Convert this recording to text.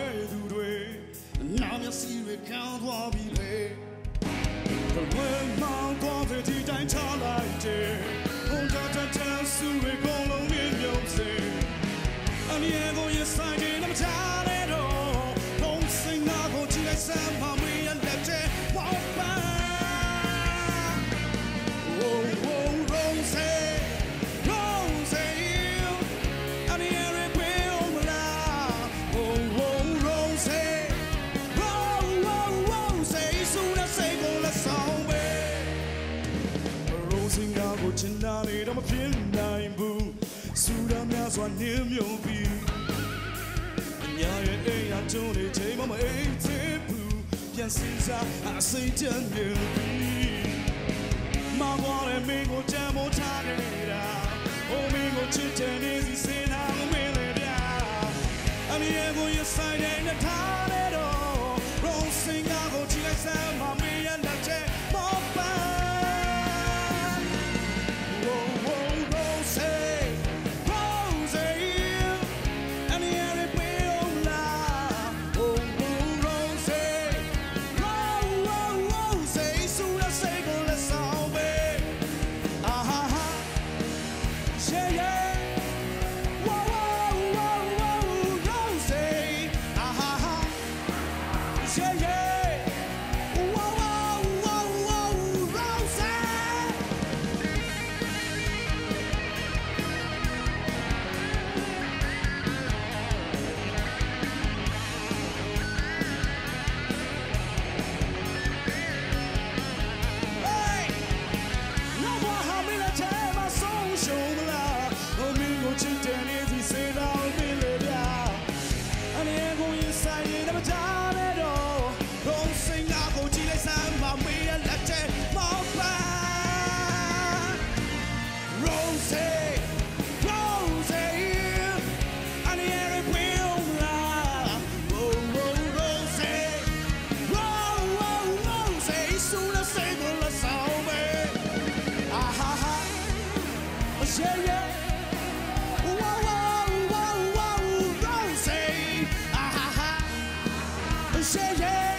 သူတွေနာမျက်စိတွေကောင်းသွားပြီလေဘယ်မှမောင်းသွားတဲ့ဒီတိုင်းချလိုက်တယ်ဘုံတော်တဲ့ဆူတွေကုန်လုံးမြင်မြုံစေအမြဲကိုရဆိုင်နေမချတဲ့တော့ဘုံစင်နာကိုကြည့်လိုက်စမ်းမမေးရတဲ့တဲ့ဝေါပန်း ချင်တာတွေတော့မဖြစ်နိုင်ဘူးစူရများစွာနင်းမြုံပြီးအညာရဲ့အိမ်အထုံးတွေချိန်မအိမ်သေးဘူးပြန်စင်းစားအစိတ်တန်နေပြီးမဝရမင်းကိုကြမ်းမိုးထားနေတာအိုမင်းကိုချစ်တဲ့နေစီစင်နာမင်းလေဗျာအမြဲကိုရဆိုင်တဲ့ထားတဲ့တော့ရောစင်ကားကိုကြည့်လိုက်စမ်းမမင်းရတဲ့မောပန်းYeah, yeah.